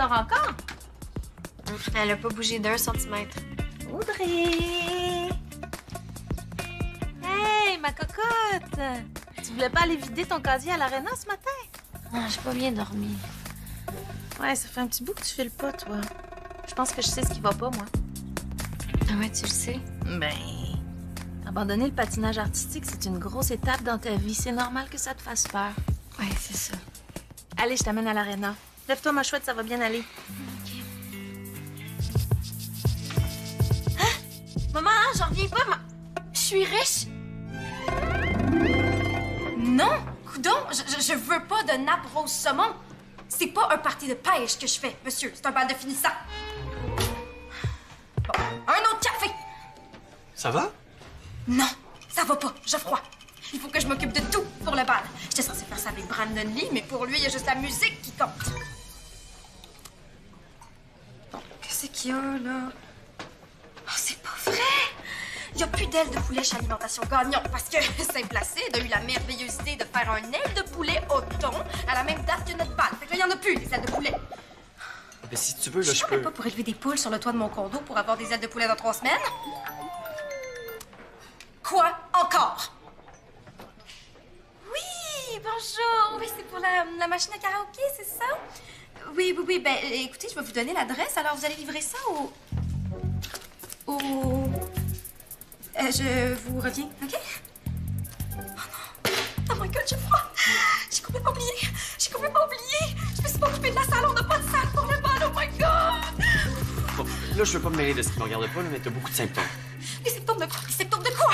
dort encore? Elle a pas bougé d'1 centimètre. Audrey! Hey, ma cocotte! Tu voulais pas aller vider ton casier à l'aréna ce matin? Ah, j'ai pas bien dormi. Ouais, ça fait un petit bout que tu files pas, toi. Je pense que je sais ce qui va pas, moi. Ah ouais, tu le sais? Ben... Abandonner le patinage artistique, c'est une grosse étape dans ta vie. C'est normal que ça te fasse peur. Ouais, c'est ça. Allez, je t'amène à l'aréna. Lève-toi, ma chouette, ça va bien aller. OK. Hein? Maman, j'en reviens pas, je suis riche. Non! Coudon, je veux pas de nappe rose saumon. C'est pas un party de pêche que je fais, monsieur. C'est un bal de finissant. Bon, un autre café! Ça va? Non, ça va pas. J'ai froid. Il faut que je m'occupe de tout pour le bal. J'étais censée faire ça avec Brandon Lee, mais pour lui, il y a juste la musique qui compte. Qu'est-ce qu'il y a, là? Oh, c'est pas vrai! Il y a plus d'ailes de poulet chez Alimentation Gagnon parce que Saint-Placide a eu la merveilleuse idée de faire un aile de poulet au thon à la même date que notre bal. Fait que là, il y en a plus, des ailes de poulet. Mais si tu veux, là, je Je peux... pas pour élever des poules sur le toit de mon condo pour avoir des ailes de poulet dans 3 semaines. Quoi encore? Oui, bonjour. Oui, c'est pour la machine à karaoké, c'est ça? Oui. Ben, écoutez, je vais vous donner l'adresse. Alors, vous allez livrer ça je vous reviens, OK? Oh non! Oh my God, j'ai froid! J'ai complètement oublié! Je me suis pas occupée de la salle, on n'a pas de salle pour le bal, oh my God! Bon, là, je veux pas me mêler de ce qui me regarde pas, là, mais t'as beaucoup de symptômes. Les symptômes de quoi? Les symptômes de quoi?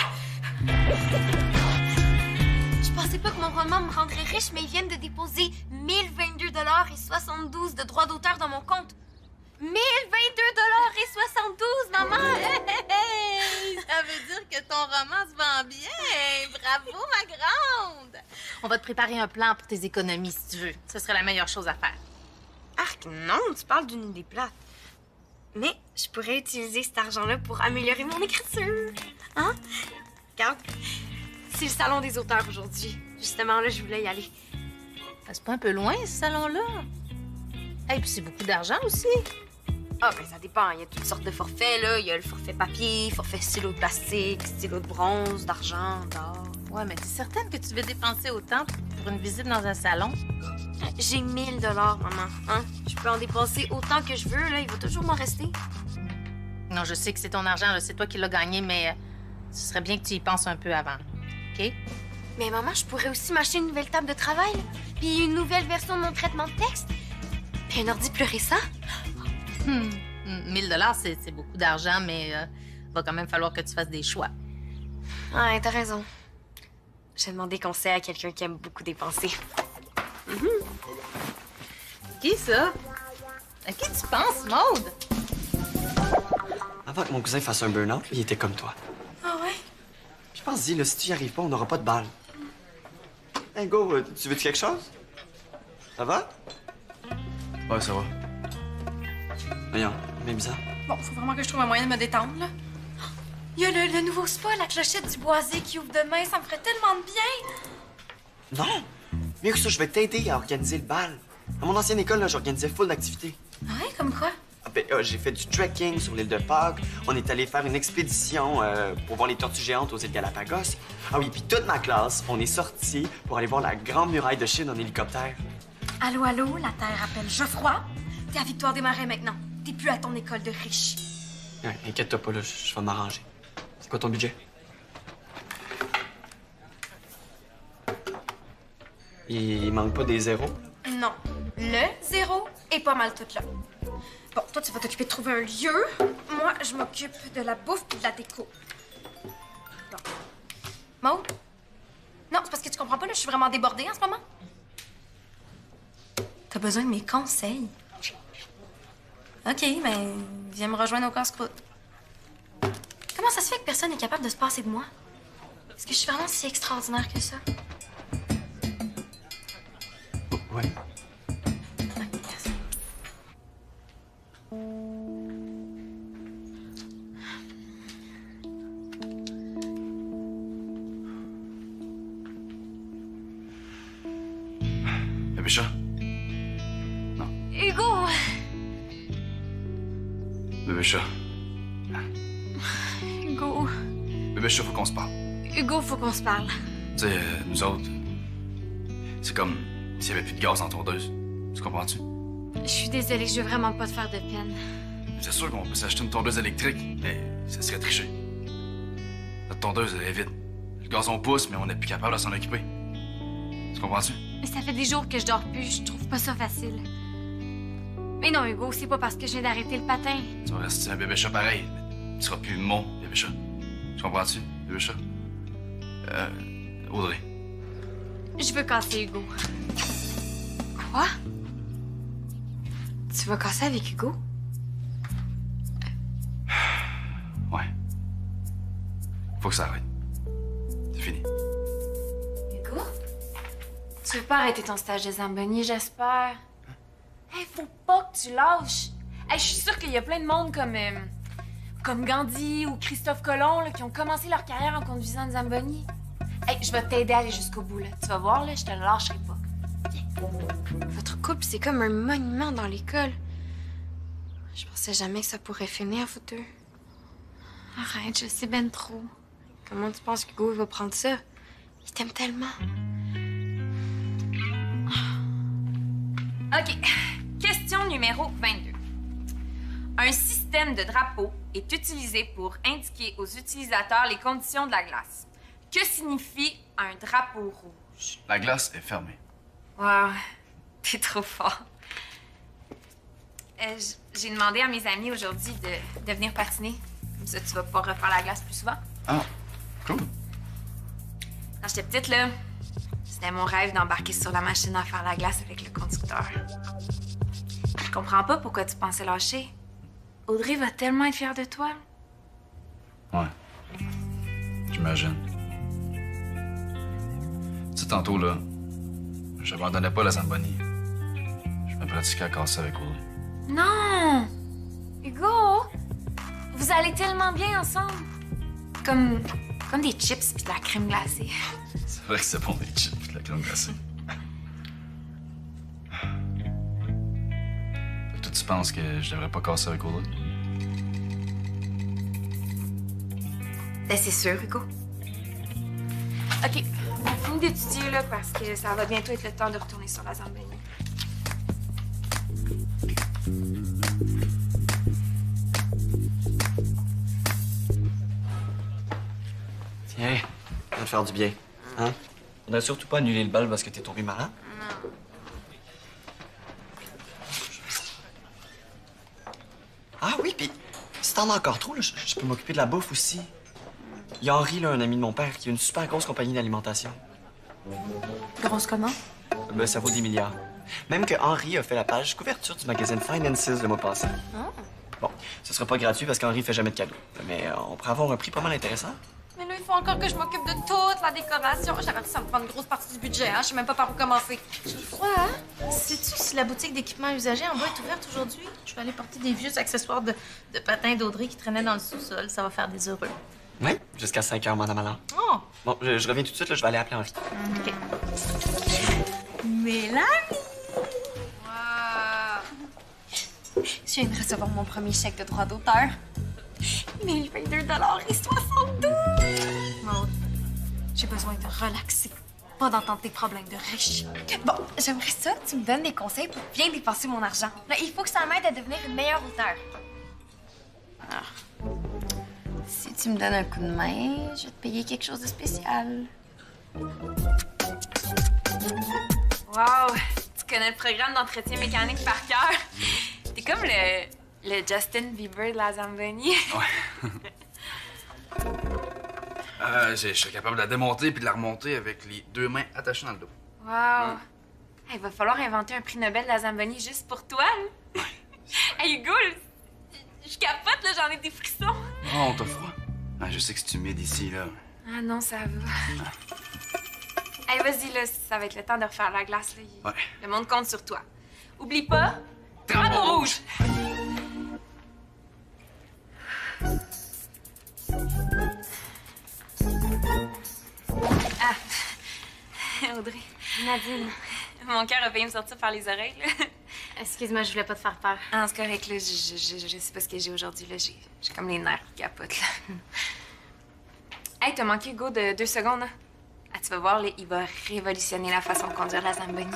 Je pensais pas que mon roman me rendrait riche, mais ils viennent de déposer 1022 $ et 72 de droits d'auteur dans mon compte. 1022 $ et 72, maman! Hey! Ça veut dire que ton roman se vend bien! Bravo, ma grande! On va te préparer un plan pour tes économies, si tu veux. Ce serait la meilleure chose à faire. Arc, non, tu parles d'une idée plate. Mais je pourrais utiliser cet argent-là pour améliorer mon écriture. Hein? Regarde, c'est le salon des auteurs aujourd'hui. Justement, là, je voulais y aller. C'est pas un peu loin, ce salon-là? Et puis c'est beaucoup d'argent aussi. Ah, ben ça dépend. Il y a toutes sortes de forfaits, là. Il y a le forfait papier, forfait stylo de plastique, stylo de bronze, d'argent, d'or. Ouais, mais t'es certaine que tu veux dépenser autant pour une visite dans un salon? J'ai 1000 $, maman. Hein? Je peux en dépenser autant que je veux, là. Il va toujours m'en rester. Non, je sais que c'est ton argent, là. C'est toi qui l'as gagné, mais ce serait bien que tu y penses un peu avant. OK? Mais maman, je pourrais aussi m'acheter une nouvelle table de travail, là. Puis une nouvelle version de mon traitement de texte. Puis un ordi plus récent. 1000 $, c'est beaucoup d'argent, mais va quand même falloir que tu fasses des choix. Ouais, t'as raison. J'ai demandé conseil à quelqu'un qui aime beaucoup dépenser. Qui, ça? À qui tu penses, Maude? Avant que mon cousin fasse un burn-out, il était comme toi. Ah ouais? Je pense, dis, là, si tu y arrives pas, on n'aura pas de balle. Hey, go, tu veux-tu quelque chose? Ça va? Ouais, ça va. Voyons, mais bizarre. Bon, faut vraiment que je trouve un moyen de me détendre, là. Il y a le nouveau spa, la clochette du Boisé qui ouvre demain. Ça me ferait tellement de bien. Non! Mieux que ça, je vais t'aider à organiser le bal. À mon ancienne école, là, j'organisais full d'activités. Ouais, comme quoi? Ah, ben, j'ai fait du trekking sur l'île de Pâques. On est allé faire une expédition pour voir les tortues géantes aux îles Galapagos. Ah oui, puis toute ma classe, on est sortis pour aller voir la grande muraille de Chine en hélicoptère. Allô, allô, la Terre appelle Geoffroy. T'es à Victoire-des-Marais maintenant. T'es plus à ton école de riche. Ouais, inquiète-toi pas, là, je vais m'arranger. C'est quoi ton budget? Il manque pas des zéros? Non. Le zéro est pas mal tout là. Bon, toi, tu vas t'occuper de trouver un lieu. Moi, je m'occupe de la bouffe et de la déco. Bon. Maud? Non, c'est parce que tu comprends pas, là, je suis vraiment débordée en ce moment. T'as besoin de mes conseils? OK, ben, viens me rejoindre au casse-croûte. Comment ça se fait que personne n'est capable de se passer de moi? Est-ce que je suis vraiment si extraordinaire que ça? Ouais. Ouais, merci. Y'a Pécha? Hugo! Bébé chat. Hugo. Bébé chat, faut qu'on se parle. Hugo, faut qu'on se parle. Tu sais, nous autres, c'est comme s'il y avait plus de gaz en tondeuse. Tu comprends-tu? Je suis désolée, je veux vraiment pas te faire de peine. C'est sûr qu'on peut s'acheter une tondeuse électrique, mais ça serait tricher. Notre tondeuse, elle est vide. Le gazon pousse, mais on n'est plus capable de s'en occuper. Tu comprends-tu? Mais ça fait des jours que je dors plus, je trouve pas ça facile. Mais non, Hugo, c'est pas parce que je viens d'arrêter le patin. Tu vas rester un bébé chat pareil, mais tu seras plus mon bébé chat. Tu comprends-tu, bébé chat? Audrey. Je veux casser Hugo. Quoi? Tu vas casser avec Hugo? Ouais. Faut que ça arrête. C'est fini. Hugo? Tu veux pas arrêter ton stage de Zamboni, j'espère? Hey, faut pas que tu lâches. Hey, je suis sûre qu'il y a plein de monde comme Gandhi ou Christophe Colomb là, qui ont commencé leur carrière en conduisant une Zamboni. Hey, je vais t'aider à aller jusqu'au bout, là. Tu vas voir, là, je te lâcherai pas. Viens. Votre couple, c'est comme un monument dans l'école. Je pensais jamais que ça pourrait finir, vous deux. Arrête, je sais ben trop. Comment tu penses qu'Hugo va prendre ça? Il t'aime tellement. OK. Question numéro 22. Un système de drapeau est utilisé pour indiquer aux utilisateurs les conditions de la glace. Que signifie un drapeau rouge? La glace est fermée. Wow, t'es trop fort. J'ai demandé à mes amis aujourd'hui de venir patiner. Comme ça, tu vas pouvoir refaire la glace plus souvent. Ah, cool. Quand j'étais petite, là, c'était mon rêve d'embarquer sur la machine à faire la glace avec le conducteur. Je comprends pas pourquoi tu pensais lâcher. Audrey va tellement être fière de toi. Ouais. J'imagine. Tu sais, tantôt, là, j'abandonnais pas la Zamboni. Je me pratiquais à casser avec Audrey. Non! Hugo! Vous allez tellement bien ensemble. Comme des chips puis de la crème glacée. C'est vrai que c'est bon, les chips et de la crème glacée. Fait que toi, tu penses que je devrais pas casser avec Audrey? Ben, c'est sûr, Hugo. OK, on finit d'étudier, là, parce que ça va bientôt être le temps de retourner sur la Zamboni. Tiens, ça va te faire du bien. Hein? Faudrait surtout pas annuler le bal parce que t'es tombé malade. Non. Ah oui, puis si t'en as encore trop, là, je peux m'occuper de la bouffe aussi. Il y a Henri, là, un ami de mon père, qui a une super grosse compagnie d'alimentation. Grosse comment? Ben, ça vaut des milliards. Même que Henri a fait la page couverture du magazine Finances le mois passé. Bon, ce sera pas gratuit parce qu'Henri fait jamais de cadeaux. Mais on pourrait avoir un prix pas mal intéressant. Mais là, il faut encore que je m'occupe de toute la décoration. J'avais dit ça me prend une grosse partie du budget, hein. Je sais même pas par où commencer. Quoi, hein? Sais-tu si la boutique d'équipements usagés en bas est ouverte aujourd'hui? Je vais aller porter des vieux accessoires de patins d'Audrey qui traînaient dans le sous-sol. Ça va faire des heureux. Oui, jusqu'à 5 heures, madame Alain. Oh! Bon, je reviens tout de suite, là, je vais aller appeler Henri. OK. Mélanie! Wow. Je viens de recevoir mon premier chèque de droit d'auteur. 1022 et 72. Maud, j'ai besoin de relaxer, pas d'entendre tes problèmes de riche. Bon, j'aimerais ça que tu me donnes des conseils pour bien dépenser mon argent. Là, il faut que ça m'aide à devenir une meilleure auteure. Si tu me donnes un coup de main, je vais te payer quelque chose de spécial. Wow! Tu connais le programme d'entretien mécanique par cœur. T'es comme le Justin Bieber de la Zamboni. Ouais. Je suis capable de la démonter puis de la remonter avec les deux mains attachées dans le dos. Wow! Il va falloir inventer un prix Nobel de la Zamboni juste pour toi, là. Hey, Hugo, je capote, là, j'en ai des frissons. Oh, t'as froid? Ah, je sais que c'est humide ici, là. Ah non, ça va. Hey, vas-y, là, ça va être le temps de refaire la glace, là. Ouais. Le monde compte sur toi. Oublie pas, drapeau rouge! Ah, Audrey. Nadine. Mon cœur a failli me sortir par les oreilles, là. Excuse-moi, je voulais pas te faire peur. Ah, c'est correct, là. Je sais pas ce que j'ai aujourd'hui, là. J'ai comme les nerfs qui capotent, là. Hey, t'as manqué Hugo de 2 secondes, hein? Ah, tu vas voir, là, il va révolutionner la façon de conduire la Zamboni.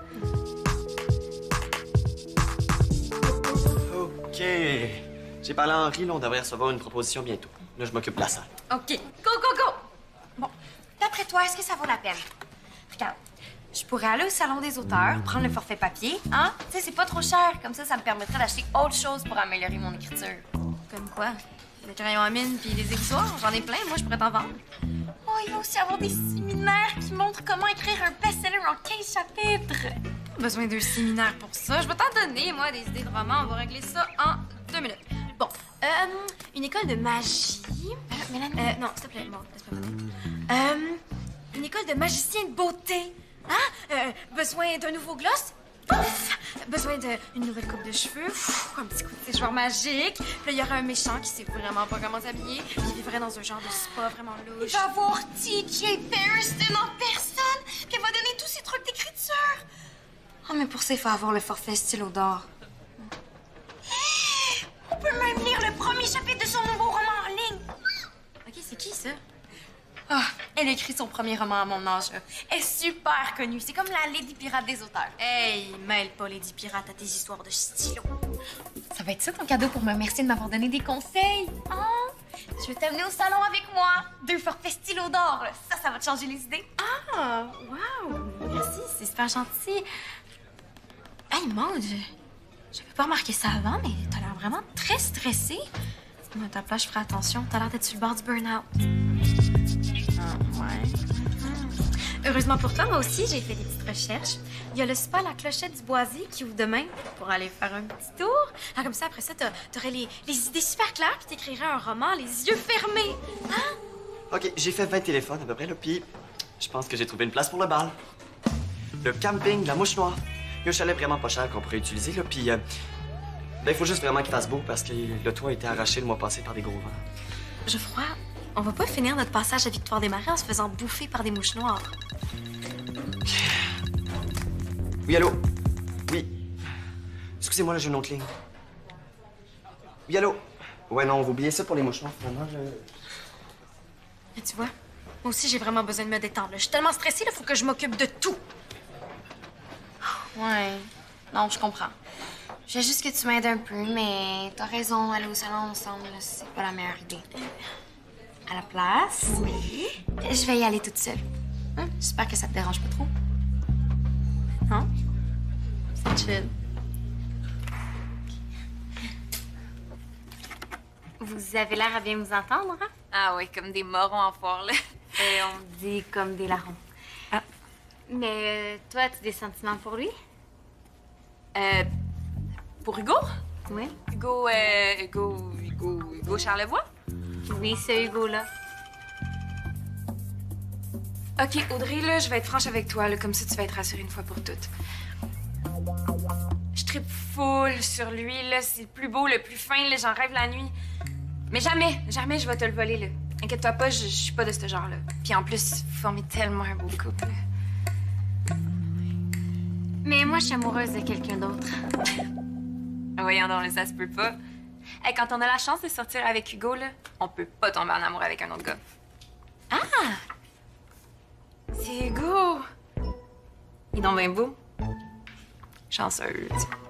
OK. J'ai parlé à Henri, là, on devrait recevoir une proposition bientôt. Là, je m'occupe de la salle. OK. Go, go, go! Bon, d'après toi, est-ce que ça vaut la peine? Regarde, je pourrais aller au salon des auteurs, prendre le forfait papier, hein? Tu sais, c'est pas trop cher. Comme ça me permettrait d'acheter autre chose pour améliorer mon écriture. Comme quoi? Des crayons à mine puis des aiguisoirs. J'en ai plein, moi, je pourrais t'en vendre. Oh, il va aussi avoir des séminaires qui montrent comment écrire un best-seller en 15 chapitres. Pas besoin d'un séminaire pour ça. Je vais t'en donner, moi, des idées de romans. On va régler ça en 2 minutes. Bon, une école de magie. Mélanie? Non, s'il te plaît, bon, laisse-moi parler. Une école de magicien de beauté. Hein? Besoin d'un nouveau gloss? Pouf! Besoin d'une nouvelle coupe de cheveux? Ouf, un petit coup de séchoir magique. Puis là, il y aurait un méchant qui sait vraiment pas comment s'habiller. Puis il vivrait dans un genre de spa vraiment louche. Il va voir TJ Barriston en personne. Puis elle va donner tous ses trucs d'écriture. Oh, mais pour ça, il faut avoir le forfait stylo d'or. On peut même lire le premier chapitre de son nouveau roman en ligne. OK, c'est qui, ça? Ah, elle a écrit son premier roman à mon âge. Elle est super connue. C'est comme la Lady Pirate des auteurs. Hey, mêle pas Lady Pirate à tes histoires de stylo. Ça va être ça ton cadeau pour me remercier de m'avoir donné des conseils. Ah, je vais t'amener au salon avec moi. 2 forfaits stylo d'or. Ça va te changer les idées. Ah, wow. Merci, c'est super gentil. Hey, Maud, j'avais pas remarqué ça avant, mais t'as l'air vraiment très stressée. Moi, à ta place, je ferai attention. T'as l'air d'être sur le bord du burn-out. Ouais. Heureusement pour toi, moi aussi, j'ai fait des petites recherches. Il y a le spa La Clochette du Boisier qui ouvre demain pour aller faire un petit tour. Ah, comme ça, après ça, t'aurais les idées super claires puis t'écrirais un roman les yeux fermés. Hein? OK, j'ai fait 20 téléphones à peu près, là, puis je pense que j'ai trouvé une place pour le bal. Le camping de la Mouche Noire. Il y a un chalet vraiment pas cher qu'on pourrait utiliser, là, puis il faut juste vraiment qu'il fasse beau parce que le toit a été arraché le mois passé par des gros vents. Geoffroy, on va pas finir notre passage à Victoire-des-Marais en se faisant bouffer par des mouches noires. Oui, allô? Oui. Excusez-moi, là, j'ai une autre ligne. Oui, allô? Ouais, non, vous oubliez ça pour les mouches noires, finalement, Et tu vois, moi aussi, j'ai vraiment besoin de me détendre. Je suis tellement stressée, il faut que je m'occupe de tout. Ouais. Non, je comprends. Je veux juste que tu m'aides un peu, mais t'as raison, aller au salon ensemble, c'est pas la meilleure idée. À la place, Oui? je vais y aller toute seule. Hein? J'espère que ça te dérange pas trop. Non? C'est chill. Vous avez l'air à bien vous entendre, hein? Ah oui, comme des morons en foire, là. Et on dit comme des larrons. Ah. Mais toi, as-tu des sentiments pour lui? Pour Hugo? Oui. Hugo Charlevoix? Oui, c'est Hugo-là. OK, Audrey, là, je vais être franche avec toi, là, comme ça tu vas être rassurée une fois pour toutes. Je tripe full sur lui, là. C'est le plus beau, le plus fin, là. J'en rêve la nuit. Mais jamais je vais te le voler, là. Inquiète-toi pas, je suis pas de ce genre-là. Puis en plus, vous formez tellement un beau couple. Mais moi, je suis amoureuse de quelqu'un d'autre. Voyons donc, là, ça se peut pas. Hey, quand on a la chance de sortir avec Hugo, là, on peut pas tomber en amour avec un autre gars. Ah! C'est Hugo! Il est donc bien beau. Chanceuse.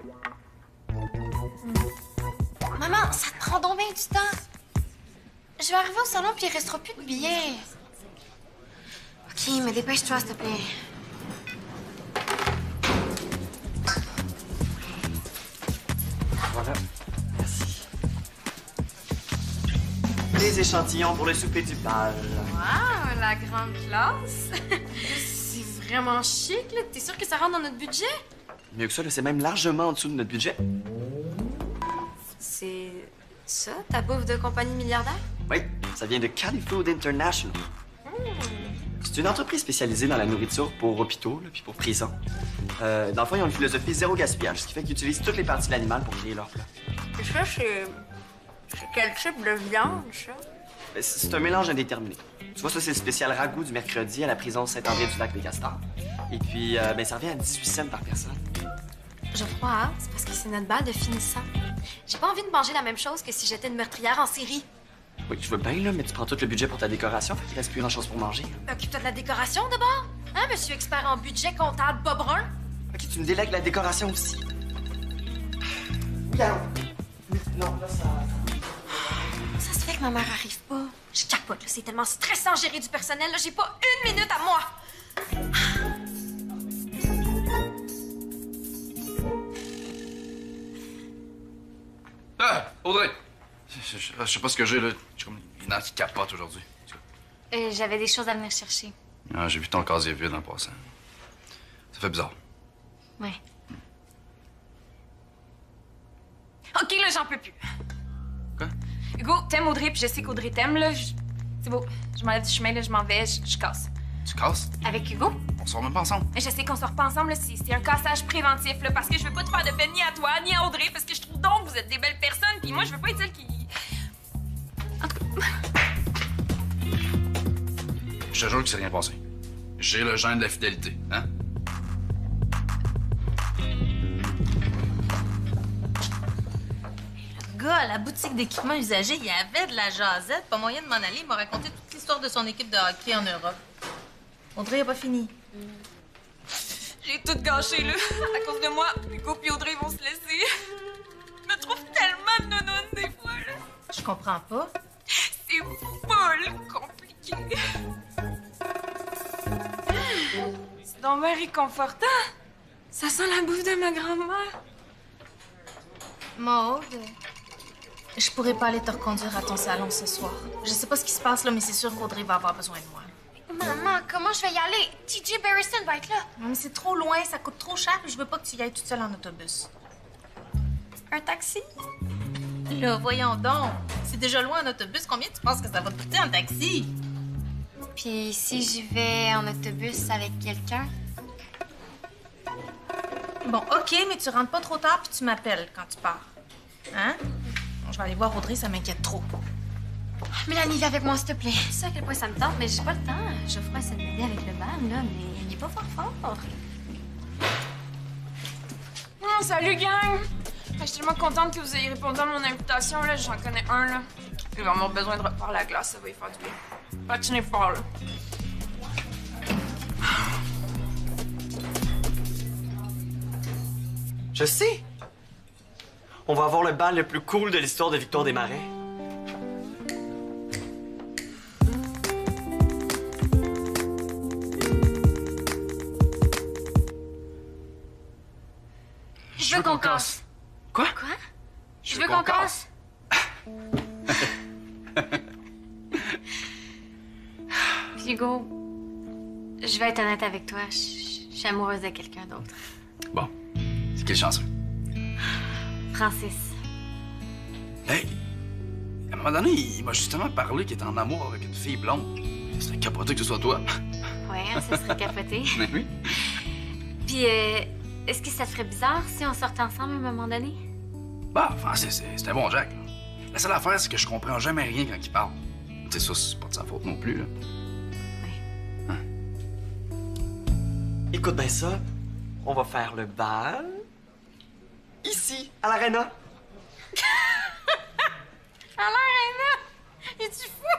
Maman, ça te prend donc bien du temps. Je vais arriver au salon puis il restera plus de billets. OK, mais dépêche-toi, s'il te plaît. Voilà. Merci. Les échantillons pour le souper du bal. Wow, la grande classe. C'est vraiment chic, là. T'es sûr que ça rentre dans notre budget? Mieux que ça, là, c'est même largement en dessous de notre budget. C'est ça, ta bouffe de compagnie milliardaire? Oui, ça vient de Cali Food International. C'est une entreprise spécialisée dans la nourriture pour hôpitaux là, puis pour prisons. Dans le fond, ils ont une philosophie zéro gaspillage, ce qui fait qu'ils utilisent toutes les parties de l'animal pour créer leurs plats. Et ça, c'est quel type de viande, ça? C'est un mélange indéterminé. Tu vois, ça, c'est le spécial ragoût du mercredi à la prison Saint-André-du-Lac des Castors. Et puis, ça revient à 18 cents par personne. Geoffroy, hein? C'est parce que c'est notre bal de finissant. J'ai pas envie de manger la même chose que si j'étais une meurtrière en série. Oui, je veux bien, là, mais tu prends tout le budget pour ta décoration, fait qu'il reste plus grand-chose pour manger. Occupe-toi de la décoration d'abord. Hein, monsieur expert en budget comptable Bob Brun? OK, tu me délègues la décoration aussi. Bien. Non, là, ça... Ça se fait que ma mère arrive pas. Je capote, là. C'est tellement stressant gérer du personnel, là. J'ai pas une minute à moi. Ah, Audrey! Je sais pas ce que j'ai, là. J'ai comme les nerfs qui capotent aujourd'hui. J'avais des choses à venir chercher. Ah, j'ai vu ton casier vide en passant. Ça fait bizarre. Ouais. OK, là, j'en peux plus. Quoi? Hugo, t'aimes Audrey, puis je sais qu'Audrey t'aime, là. C'est beau. Je m'enlève du chemin, là, je m'en vais, je casse. Tu casses? Avec Hugo? On sort même pas ensemble. Mais je sais qu'on sort pas ensemble, là. C'est un cassage préventif, là, parce que je veux pas te faire de peine ni à toi, ni à Audrey, parce que je trouve donc que vous êtes des belles personnes, puis moi, je veux pas être celle qui... En tout cas... Je te jure que c'est rien passé. J'ai le gène de la fidélité, hein? Le gars, à la boutique d'équipement usagé, il y avait de la jasette. Pas moyen de m'en aller. Il m'a raconté toute l'histoire de son équipe de hockey en Europe. Audrey n'a pas fini. J'ai tout gâché, là. À cause de moi, Hugo puis Audrey vont se laisser. Je me trouve tellement nounoune des fois, là. Je comprends pas. C'est full compliqué. C'est donc bien réconfortant. Ça sent la bouffe de ma grand-mère. Maude, je pourrais pas aller te reconduire à ton salon ce soir. Je sais pas ce qui se passe là, mais c'est sûr qu'Audrey va avoir besoin de moi. Maman, comment je vais y aller? TJ Barriston va être là. Non, mais c'est trop loin, ça coûte trop cher, puis je veux pas que tu y ailles toute seule en autobus. Un taxi? Là, voyons donc. C'est déjà loin en autobus. Combien tu penses que ça va te coûter en taxi? Puis si j'y vais en autobus avec quelqu'un? Bon, OK, mais tu rentres pas trop tard puis tu m'appelles quand tu pars. Hein? Bon, je vais aller voir Audrey, ça m'inquiète trop. Mélanie, viens avec moi, s'il te plaît. Tu sais à quel point ça me tente, mais j'ai pas le temps. Geoffroy essaie de m'aider avec le bal, là, mais il est pas fort. Salut, gang! Je suis tellement contente que vous ayez répondu à mon invitation, là. J'en connais un, là. Il va avoir besoin de refaire la glace, ça va y faire du bien. Patinez fort, là. Je sais! On va avoir le bal le plus cool de l'histoire de Victoire des Marais. Je veux qu'on casse. Quoi? Je veux qu'on casse. Hugo, je vais être honnête avec toi. Je suis amoureuse de quelqu'un d'autre. Bon. C'est quel chanceux? Francis. Hey! À un moment donné, il m'a justement parlé qu'il était en amour avec une fille blonde. Ce serait capoté que ce soit toi. Ouais, ça serait capoté. Mais oui. Puis, est-ce que ça te ferait bizarre si on sortait ensemble à un moment donné? Bah, Francis, c'est un bon Jack, là. La seule affaire, c'est que je comprends jamais rien quand il parle. Tu sais, ça, c'est pas de sa faute non plus, là. Écoute bien ça. On va faire le bal... ici, à l'Arena. À l'Arena? Es-tu fou?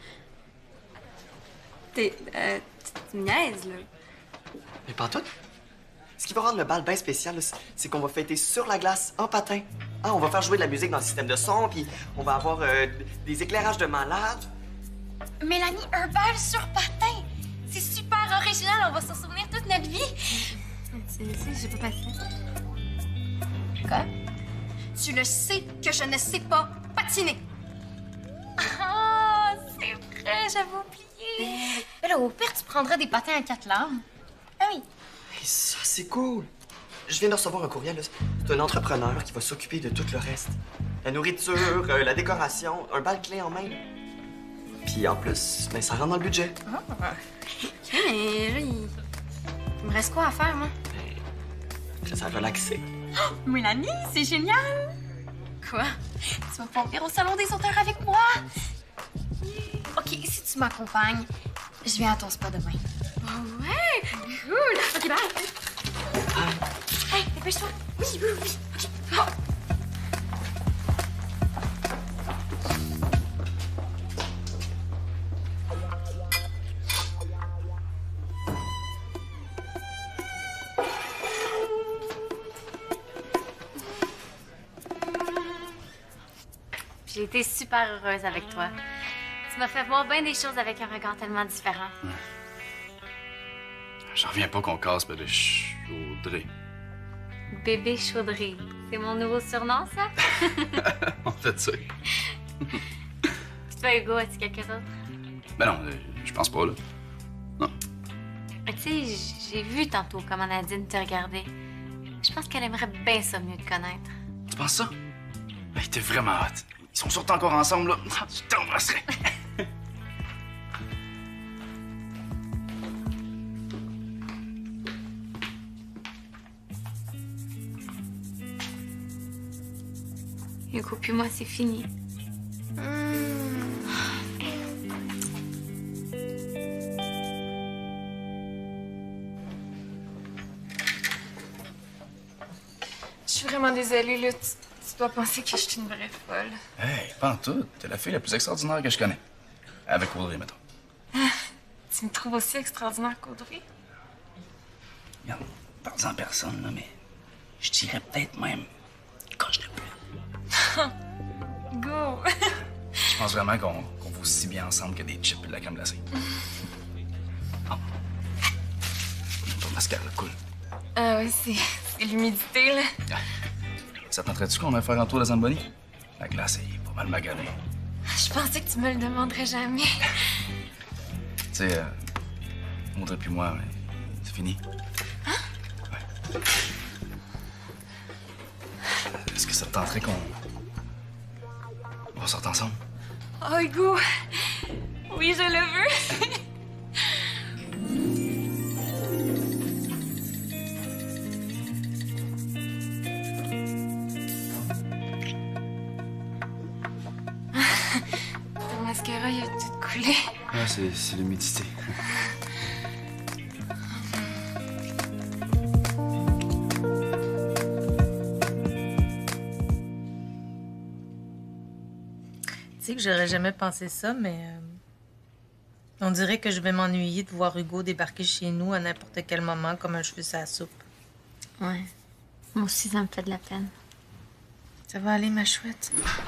Tu me niaises, là. Mais pas tout. Ce qui va rendre le bal bien spécial, là, c'est qu'on va fêter sur la glace, en patin. Ah, on va faire jouer de la musique dans le système de son, puis on va avoir des éclairages de malade. Mélanie, un bal sur patin! C'est super original, on va s'en souvenir toute notre vie! Tu sais, j'ai pas passé. Quoi? Tu le sais que je ne sais pas patiner! Ah, c'est vrai, j'avais oublié! Mais là, au pire, tu prendrais des patins à 4 lames. Ah oui! Et ça, c'est cool. Je viens de recevoir un courriel. C'est un entrepreneur qui va s'occuper de tout le reste. La nourriture, la décoration, un bal clé en main. Puis en plus, ben, ça rentre dans le budget. Ah. Mais là, il me reste quoi à faire, moi? Ben, je ça relaxer. Oh, Mélanie, c'est génial! Quoi? Tu vas pas venir au salon des auteurs avec moi? OK, si tu m'accompagnes, je viens à ton spa demain. Oh ouais? Cool! OK, bye! Hey, dépêche-toi. Oui, oui, oui. OK. Oh. J'ai été super heureuse avec toi. Tu m'as fait voir bien des choses avec un regard tellement différent. J'en reviens pas qu'on casse de chaudrée. Bébé Chaudry. C'est mon nouveau surnom, ça? On fait ça. Puis toi, Hugo, as-tu quelque chose? Ben non, je pense pas, là. Non. Tu sais, j'ai vu tantôt comment Nadine te regardait. Je pense qu'elle aimerait bien ça mieux te connaître. Tu penses ça? Hey, t'es vraiment hot. Ils sont surtout encore ensemble, là. Je t'embrasserais. Hugo puis moi, c'est fini. Je suis vraiment désolée, là. Tu dois penser que je suis une vraie folle. Hey, pas en tout. T'es la fille la plus extraordinaire que je connais. Avec Audrey, mettons. Tu me trouves aussi extraordinaire qu'Audrey? Regarde, parle-en à personne, là, mais je dirais peut-être même coche de plus. Go! Je pense vraiment qu'on vaut aussi bien ensemble que des chips et de la crème glacée. Oh. Ton mascara cool. Ah ouais, c'est l'humidité, là. Ça tenterait-tu qu'on aille faire un tour de Zamboni? La glace est pas mal maganée. Je pensais que tu me le demanderais jamais. Tu sais, Audrey puis moi, c'est fini. Hein? Ouais. Est-ce que ça te tenterait qu'on sorte ensemble? Oh, Hugo! Oui, je le veux! Ton mascara, il a tout coulé. Ouais, c'est l'humidité. Tu sais que j'aurais jamais pensé ça, mais on dirait que je vais m'ennuyer de voir Hugo débarquer chez nous à n'importe quel moment comme un cheveu sur la soupe. Ouais. Moi aussi, ça me fait de la peine. Ça va aller, ma chouette?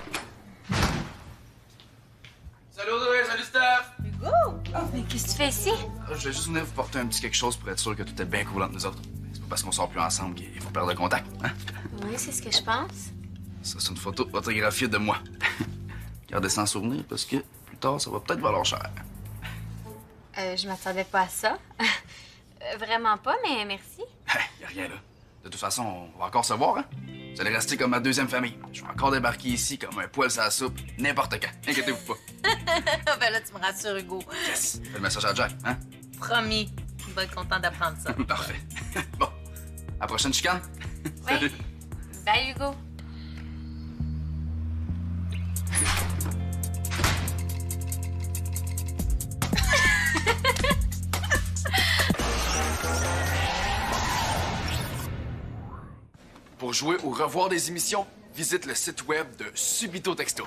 Salut Audrey, salut Steph! Hugo! Mais qu'est-ce que tu fais ici? Je vais juste venir vous porter un petit quelque chose pour être sûr que tout est bien cool entre nous autres. C'est pas parce qu'on sort plus ensemble qu'il faut perdre le contact, hein? Oui, c'est ce que je pense. Ça, c'est une photo photographiée de moi. Gardez ça en souvenir parce que plus tard, ça va peut-être valoir cher. Je m'attendais pas à ça. Vraiment pas, mais merci. Y a rien là. De toute façon, on va encore se voir, hein? Vous allez rester comme ma deuxième famille. Je vais encore débarquer ici comme un poil sur la soupe, n'importe quand. Inquiétez-vous pas. Ben là, tu me rassures, Hugo. Yes! Fais le message à Jack, hein? Promis. Il va être content d'apprendre ça. Parfait. Bon. À la prochaine chicane. Oui. Bye, Hugo. Pour jouer ou revoir des émissions, visite le site web de Subito Texto.